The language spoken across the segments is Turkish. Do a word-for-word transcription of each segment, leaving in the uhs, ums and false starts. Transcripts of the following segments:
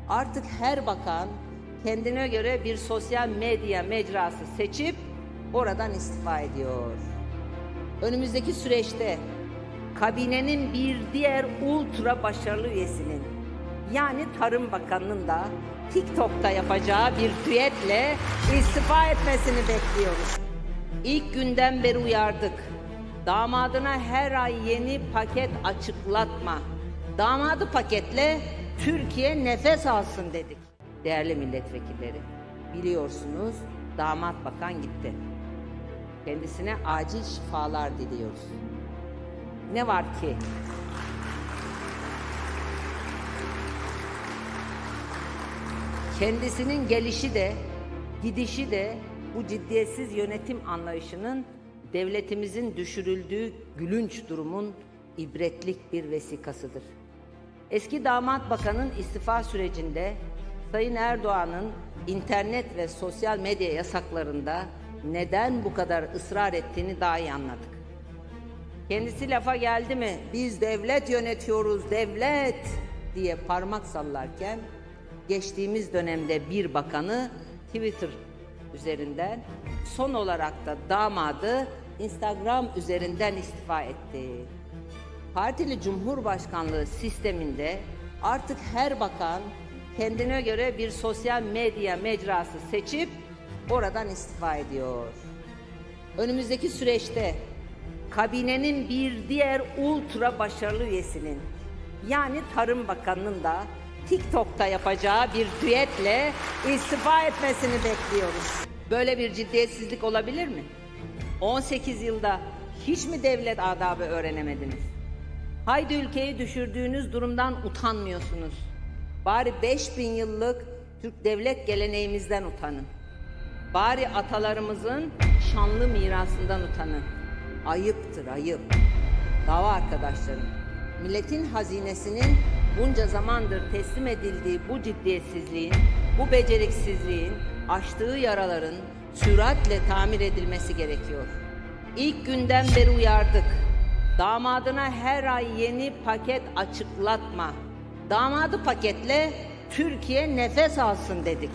Artık her bakan kendine göre bir sosyal medya mecrası seçip oradan istifa ediyor. Önümüzdeki süreçte kabinenin bir diğer ultra başarılı üyesinin, yani Tarım Bakanı'nın da TikTok'ta yapacağı bir düetle istifa etmesini bekliyoruz. İlk günden beri uyardık. Damadına her ay yeni paket açıklatma. Damadı paketle Türkiye nefes alsın dedik. Değerli milletvekilleri, biliyorsunuz damat bakan gitti. Kendisine acil şifalar diliyoruz. Ne var ki? Kendisinin gelişi de, gidişi de bu ciddiyetsiz yönetim anlayışının devletimizin düşürüldüğü gülünç durumun ibretlik bir vesikasıdır. Eski damat bakanın istifa sürecinde Sayın Erdoğan'ın internet ve sosyal medya yasaklarında neden bu kadar ısrar ettiğini daha iyi anladık. Kendisi lafa geldi mi, biz devlet yönetiyoruz, devlet diye parmak sallarken, geçtiğimiz dönemde bir bakanı Twitter üzerinden, son olarak da damadı Instagram üzerinden istifa etti. Partili Cumhurbaşkanlığı sisteminde artık her bakan kendine göre bir sosyal medya mecrası seçip oradan istifa ediyor. Önümüzdeki süreçte kabinenin bir diğer ultra başarılı üyesinin, yani Tarım Bakanı'nın da TikTok'ta yapacağı bir düetle istifa etmesini bekliyoruz. Böyle bir ciddiyetsizlik olabilir mi? on sekiz yılda hiç mi devlet adabı öğrenemediniz? Haydi ülkeyi düşürdüğünüz durumdan utanmıyorsunuz. Bari beş bin yıllık Türk devlet geleneğimizden utanın. Bari atalarımızın şanlı mirasından utanın. Ayıptır, ayıp. Dava arkadaşlarım, milletin hazinesinin bunca zamandır teslim edildiği bu ciddiyetsizliğin, bu beceriksizliğin, açtığı yaraların süratle tamir edilmesi gerekiyor. İlk günden beri uyardık. Damadına her ay yeni paket açıklatma. Damadı paketle Türkiye nefes alsın dedik.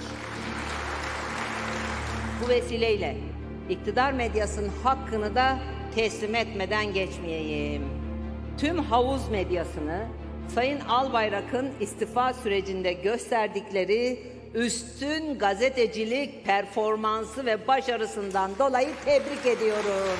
Bu vesileyle iktidar medyasının hakkını da teslim etmeden geçmeyeyim. Tüm havuz medyasını Sayın Albayrak'ın istifa sürecinde gösterdikleri üstün gazetecilik performansı ve başarısından dolayı tebrik ediyorum.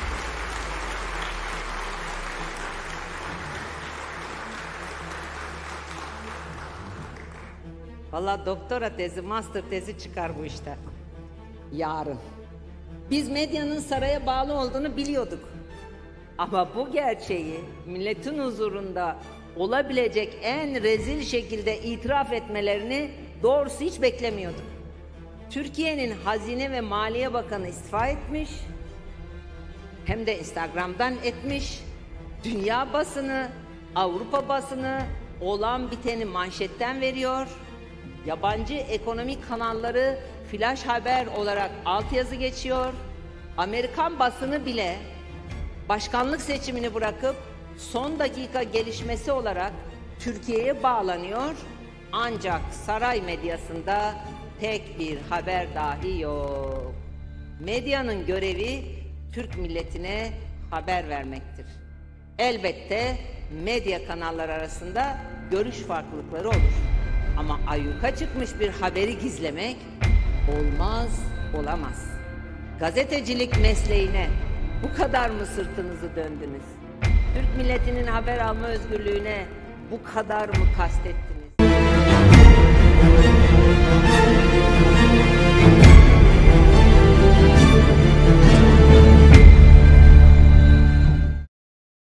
Vallahi doktora tezi, master tezi çıkar bu işte. Yarın. Biz medyanın saraya bağlı olduğunu biliyorduk. Ama bu gerçeği milletin huzurunda olabilecek en rezil şekilde itiraf etmelerini doğrusu hiç beklemiyorduk. Türkiye'nin Hazine ve Maliye Bakanı istifa etmiş, hem de Instagram'dan etmiş, dünya basını, Avrupa basını olan biteni manşetten veriyor, yabancı ekonomik kanalları flash haber olarak altyazı geçiyor, Amerikan basını bile başkanlık seçimini bırakıp son dakika gelişmesi olarak Türkiye'ye bağlanıyor, ancak saray medyasında tek bir haber dahi yok. Medyanın görevi Türk milletine haber vermektir. Elbette medya kanalları arasında görüş farklılıkları olur. Ama ayyuka çıkmış bir haberi gizlemek olmaz, olamaz. Gazetecilik mesleğine bu kadar mı sırtınızı döndünüz? Türk milletinin haber alma özgürlüğüne bu kadar mı kastettiniz?